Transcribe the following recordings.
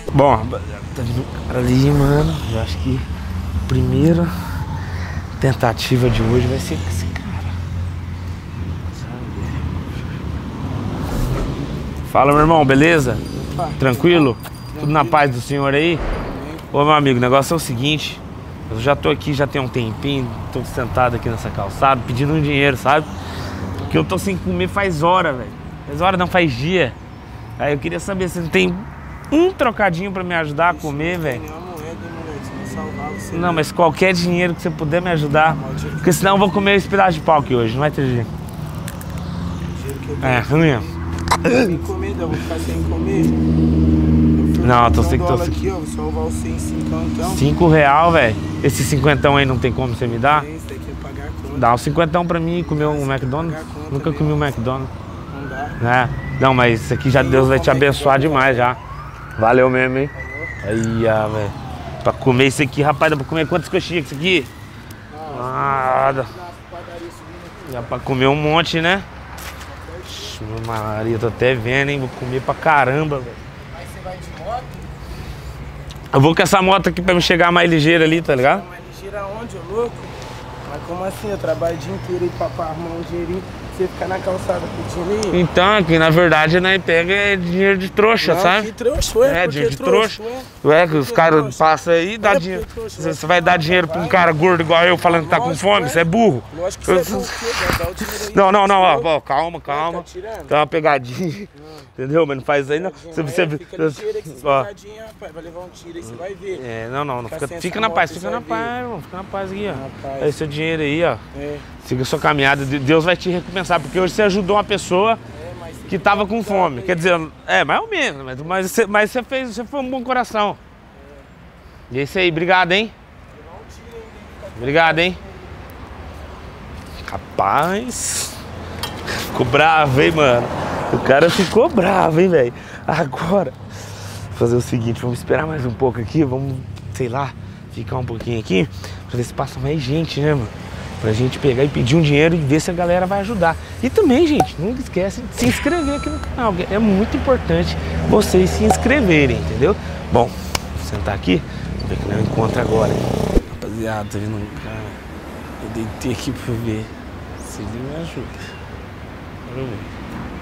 Bom, tá vindo o cara ali, mano. Eu acho que a primeira tentativa de hoje vai ser com esse cara. Fala, meu irmão, beleza? Tranquilo? Tudo na paz do senhor aí? Ô, meu amigo, o negócio é o seguinte. Eu já tô aqui, já tem um tempinho, tô sentado aqui nessa calçada, pedindo um dinheiro, sabe? Porque eu tô sem comer faz hora, velho. Faz hora, não, faz dia. Aí eu queria saber se não tem um trocadinho pra me ajudar a comer, velho. Não, mas qualquer dinheiro que você puder me ajudar. Porque senão eu vou comer esse pedaço de pau aqui hoje, não vai ter jeito. É, ruim. Sem comida, eu vou ficar sem comer. Não, tô sem que tô sem. Aqui, ó, vou salvar o 100, então. R$5, velho. Esse cinquentão aí não tem como você me dar? Tem, você tem que pagar a conta. Dá um cinquentão pra mim e comer um McDonald's. Nunca comi um McDonald's. Não dá. É. Não, mas isso aqui já Deus vai te abençoar demais já. Valeu mesmo, hein? Aí, velho. Pra comer isso aqui, rapaz, dá pra comer quantas coxinhas isso aqui? Nada. Dá pra comer um monte, né? Meu marido, tô até vendo, hein? Vou comer pra caramba, velho. Aí você vai de moto? Eu vou com essa moto aqui pra me chegar mais ligeira ali, tá ligado? Mais ligeira onde, ô louco? Mas como assim? Eu trabalho o dia inteiro aí pra arrumar um dinheirinho. Você fica na calçada pedindo aí? Então, aqui na verdade, né, pega dinheiro de trouxa, Não, sabe? que trouxa, ué? É, dinheiro de trouxa. Ué, que os caras passam aí e dá dinheiro. Você vai dar dinheiro pra um cara gordo igual eu falando que tá com fome? Você é burro. Lógico que você é burro, vai dar o dinheiro aí. Não, ó, calma. Tá tirando? Tem uma pegadinha. Entendeu? Mas não faz isso aí, não. Fica ligeiro aí que você pegadinha, rapaz. Vai levar um tiro aí, você vai ver. É, não. Fica na paz, irmão. Fica na paz aqui, ó. Aí seu dinheiro aí, ó. Siga a sua caminhada, Deus vai te recompensar, porque hoje você ajudou uma pessoa que tava com fome. Quer dizer, mais ou menos, mas você foi um bom coração. E é isso aí, obrigado, hein? Obrigado, hein? Rapaz, ficou bravo, hein, mano? O cara ficou bravo, hein, velho? Agora, vou fazer o seguinte, vamos esperar mais um pouco aqui, vamos, sei lá, ficar um pouquinho aqui, pra ver se passa mais gente, né, mano? Pra gente pegar e pedir um dinheiro e ver se a galera vai ajudar. E também, gente, não esquece de se inscrever aqui no canal. É muito importante vocês se inscreverem, entendeu? Bom, vou sentar aqui, vamos ver que eu encontro agora. Rapaziada, tá vendo um cara? Eu deitei aqui pra ver se ele me ajuda. Vamos ver.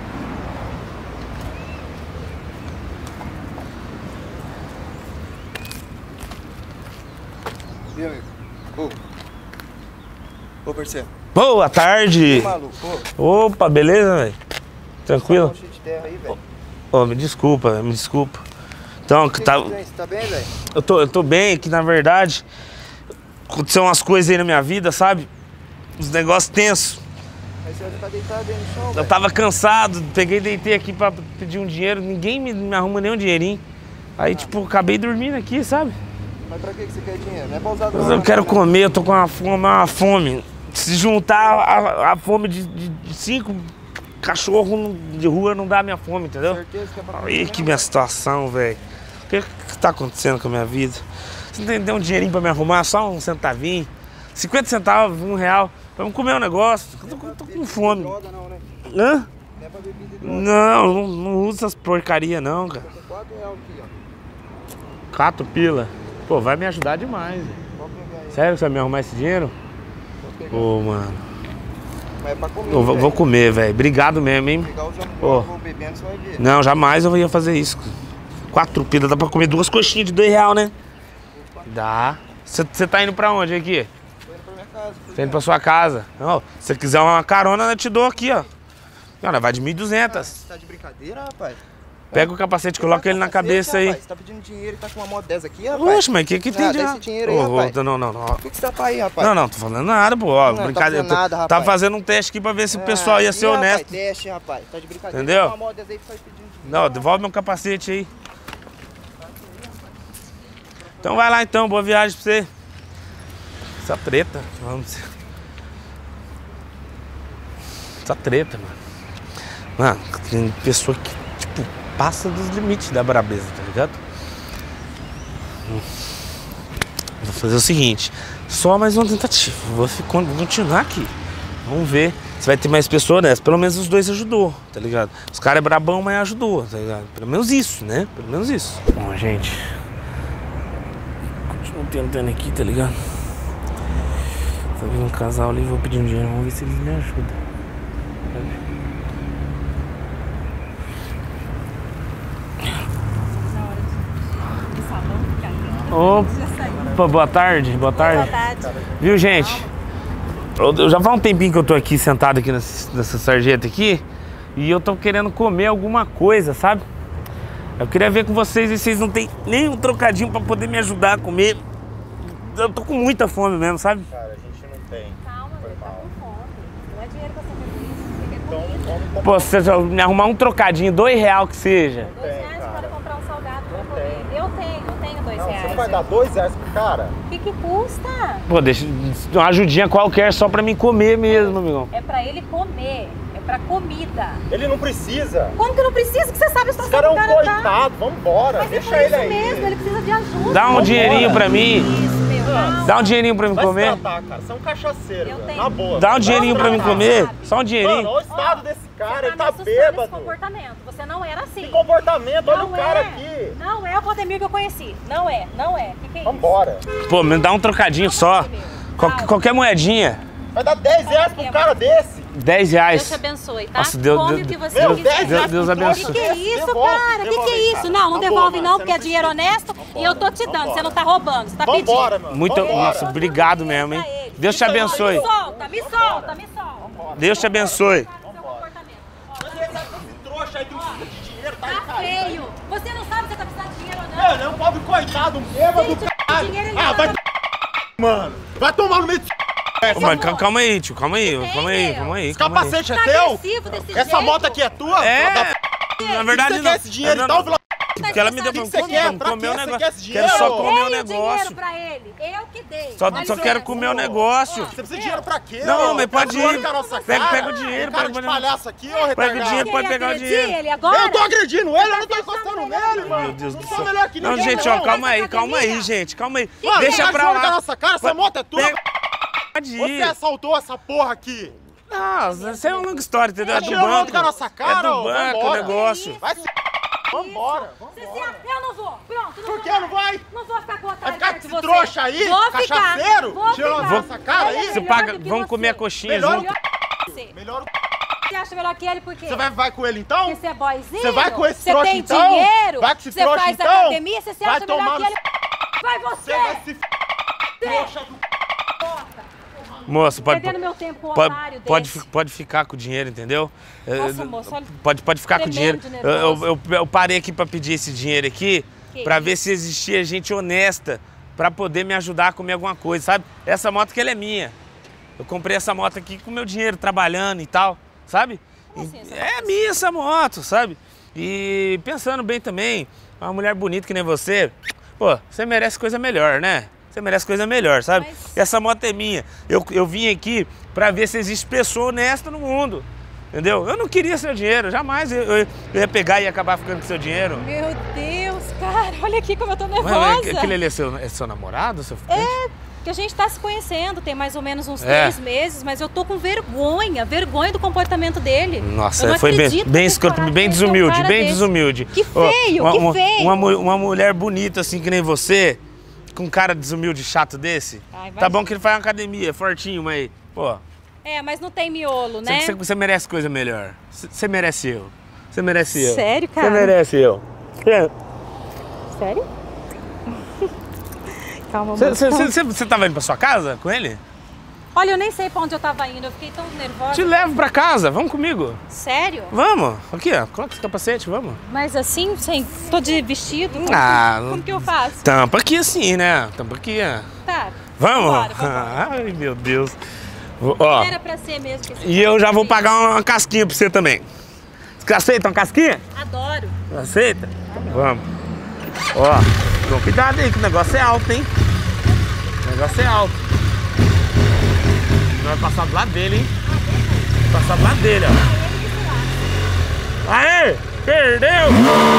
E aí, amigo? Ô, parceiro. Boa tarde! Maluco, Opa, beleza, velho? Tranquilo? Cheio de terra aí, velho. Ô, me desculpa. Então, que tá... Você tá bem, velho? Eu tô bem, que na verdade aconteceu umas coisas aí na minha vida, sabe? Uns negócios tensos. Mas você tá deitado aí no chão, Eu velho? tava cansado, peguei e deitei aqui pra pedir um dinheiro, ninguém me arruma nem um dinheirinho. Aí, tipo, acabei dormindo aqui, sabe? Mas pra que você quer dinheiro? Não é pra usar Mas droga, eu quero né? comer, eu tô com uma fome. Se juntar a fome de 5 cachorros de rua não dá a minha fome, entendeu? Certeza que é pra comer Aí mesmo, que minha situação, velho. O que tá acontecendo com a minha vida? Você não tem um dinheirinho pra me arrumar? Só um centavinho? 50 centavos, R$1. Vamos comer um negócio. Eu tô com fome. droga, não, né? Hã? Não é pra bebida e droga. Não usa essas porcaria não, cara. Tem R$4 aqui, ó. 4 pila. Pô, vai me ajudar demais, velho. Pode pegar aí. Sério que você vai me arrumar esse dinheiro? Pode pegar. Ô, mano. Mas é pra comer, Eu vou velho. comer, velho. Obrigado mesmo, hein? Pegar o jambu, Ô. eu vou bebendo, você vai ver. Não, jamais eu ia fazer isso. 4 pila, dá pra comer 2 coxinhas de R$2, né? Dá. Você tá indo pra onde aqui? Tô indo pra minha casa. Tá indo pra sua casa. Não, se você quiser uma carona, eu te dou aqui, ó. Não, vai de 1.200. Você tá de brincadeira, rapaz? Pega o capacete, coloca ele na cabeça aí. Rapaz, você tá pedindo dinheiro e tá com uma moto dessa aqui, rapaz? Oxe, mas o que tem Ah, de dá lá? esse dinheiro aí, Ô, rapaz. Não. Por que você tá pra aí, rapaz? Não, tô falando nada, pô. Ó, Não, tá brincadeira. falando nada, Tava rapaz. fazendo um teste aqui pra ver se o pessoal ia ser Rapaz, honesto. teste, rapaz. Tá de brincadeira. Entendeu? Tá com uma moto dessa aí que faz pedindo dinheiro. Não, devolve meu capacete aí. Então vai lá então, boa viagem pra você. Essa treta, vamos. Essa treta, mano. Mano, tem pessoa que, tipo, passa dos limites da brabeza, tá ligado? Vou fazer o seguinte, só mais uma tentativa. Vou continuar aqui. Vamos ver se vai ter mais pessoas nessa. Pelo menos os dois ajudou, tá ligado? Os caras é brabão, mas ajudou, tá ligado? Pelo menos isso, né? Pelo menos isso. Bom, gente. Continuo tentando aqui, tá ligado? Tá vindo um casal ali, vou pedir um dinheiro. Vamos ver se eles me ajudam. Opa, boa tarde, boa tarde. Boa tarde. Viu, gente? Eu já faz um tempinho que eu tô aqui sentado aqui nessa sarjeta aqui e eu tô querendo comer alguma coisa, sabe? Eu queria ver com vocês e vocês não tem nem um trocadinho pra poder me ajudar a comer. Eu tô com muita fome mesmo, sabe? Cara, a gente não tem. Calma, ele tá com fome. Não é dinheiro pra você fazer isso, você quer comida. Pô, se você me arrumar um trocadinho, R$2 que seja. R$2 para comprar um salgado pra comer. Eu tenho R$2. Você não vai dar R$2 pro cara? O que custa? Pô, deixa uma ajudinha qualquer só pra mim comer mesmo, amigão. É pra ele comer. É pra comida. Ele não precisa. Como que não precisa? Que você sabe a Esse situação cara é um do cara coitado, vambora. Mas Deixa é por ele isso aí. mesmo, ele precisa de ajuda. Dá um dinheirinho pra mim. Isso, meu. Dá um dinheirinho pra mim Vai comer. se tratar, cara. Você é um cachaceiro, Eu velho. tenho. Na boa. Dá um dinheirinho pra mim tratar, comer. sabe? Só um dinheirinho. Mano, olha o estado desse cara, ele tá me assustando esse bêbado. comportamento. Você não era assim. Que comportamento, olha Não o cara é. aqui. Não é o Vladimir que eu conheci. Não é. O que é isso? Vambora. Pô, me dá um trocadinho só. Qualquer moedinha. Vai dar R$10 pra um cara desse. R$10. Deus te abençoe, tá? Nossa, Deus- Come Deus- o que você Meu, quiser. Deus abençoe. Que é isso, Devolve, cara? Que devolve, é isso? cara. Não, não Tá devolve bom, não, mano, porque é você não dinheiro precisa. honesto e eu tô te dando. Vambora. Você não tá roubando, você tá pedindo. Vambora, mano. Muito, Vambora. nossa, obrigado mesmo, hein? Deus te abençoe. Me solta. Deus te abençoe. Seu comportamento. Esse trouxa aí que não precisa de dinheiro, tá aí Tá caindo. feio. Você não sabe se você tá precisando de dinheiro ou não. Mano, é um pobre coitado, um bêbado do caralho. Dinheiro, ele Ah, tá vai dando- mano. Vai tomar no meio do Ô, mas calma aí, tio, calma aí. Esse capacete é Tá teu? agressivo desse Essa jeito. moto aqui é tua? É, Filha da na verdade você não. quer esse dinheiro Não, então, não, Vila? porque ela me deu que pra você quer? Pra comer quê o você negócio. quer esse Quero só dinheiro? comer o Dei o dinheiro negócio. pra ele. Eu que dei. Só Olha quero isso. comer o negócio. Você precisa de dinheiro pra quê? Não, ô? mas pode Tá zoando ir. com a nossa Pega cara? o dinheiro, Cara pega de o palhaço aqui, ô Pega o retardado. dinheiro, pode Queria pegar o agredir dinheiro. ele agora? Eu tô agredindo ele, eu não tô encostando nele, mano. Meu Deus do Não sou céu. melhor que Não, ninguém, gente, ó, calma aí, gente. Calma aí. Mano, Deixa tá pra zoando com a lá. nossa cara, essa moto é tua? Pode Você ir. assaltou essa porra aqui. Não, isso é uma longa história, entendeu? É do Tirou onda banco. com a nossa cara, É do ô, banco o vambora. negócio. Vai se... Vambora. Eu não vou. Pronto, Por que não vai? Não vou ficar com Vai otário ficar perto de com você. esse trouxa aí? Vou ficar. Cachaceiro? Vou Tirando ficar. essa cara aí? Ele é Você melhor paga, do que vamos você. comer a coxinha Melhor junto. Melhor que você. Melhor Você acha melhor que ele por quê? Você vai com ele então? Porque você é boyzinho? Você vai com esse você trouxa tem então? dinheiro? Vai com esse você trouxa faz então? academia? Você se Vai acha melhor tomar que no ele? Vai você! Você vai se trouxa do... Moço, Perdendo meu tempo com um otário desse. pode ficar com o dinheiro, entendeu? Nossa, moço, olha. Pode ficar com o dinheiro. Tremendo de nervoso. Eu parei aqui pra pedir esse dinheiro aqui, Que pra isso? ver se existia gente honesta pra poder me ajudar a comer alguma coisa, sabe? Essa moto que ela é minha. Eu comprei essa moto aqui com meu dinheiro, trabalhando e tal, sabe? Como assim, essa É minha essa moto, sabe? E pensando bem também, uma mulher bonita que nem você, pô, você merece coisa melhor, né? Você merece coisa melhor, sabe? Mas- Essa moto é minha. Eu vim aqui pra ver se existe pessoa honesta no mundo. Entendeu? Eu não queria seu dinheiro, jamais eu ia pegar e ia acabar ficando com seu dinheiro. Meu Deus, cara, olha aqui como eu tô Mas, nervosa. aquele ali é seu namorado, seu ficante? Porque a gente tá se conhecendo, tem mais ou menos uns É. 3 meses, mas eu tô com vergonha do comportamento dele. Eu Nossa, não foi acredito bem que escroto, coragem bem de ter um desumilde, cara bem desse. desumilde. Que feio, Ó, que feio. Uma mulher bonita assim que nem você, com um cara desumilde chato desse, Ai, vai- tá bom que ele faz uma academia, fortinho, mas, pô, É, mas não tem miolo, né? você merece coisa melhor. Você merece eu. Você merece eu. Sério, cara? Você merece eu. Sério? Calma, amor. Você tava indo pra sua casa com ele? Olha, eu nem sei pra onde eu tava indo, eu fiquei tão nervosa. Te levo pra casa, vamos comigo. Sério? Vamos, aqui ó, coloca esse capacete, vamos. Mas assim, tô de vestido? Como que eu faço? Tampa aqui assim, né? Tampa aqui, ó. Tá. Vamos? Vambora, vambora. Ai, meu Deus. Ó, Era pra ser mesmo. Que esse e eu já vou pagar uma casquinha pra você também. Você aceita uma casquinha? Adoro. Aceita? Vamos. Ó, toma cuidado aí que o negócio é alto, hein? O negócio é alto. Vai passar do lado dele, hein? Vai passar do lado dele, ó. Aê! Perdeu!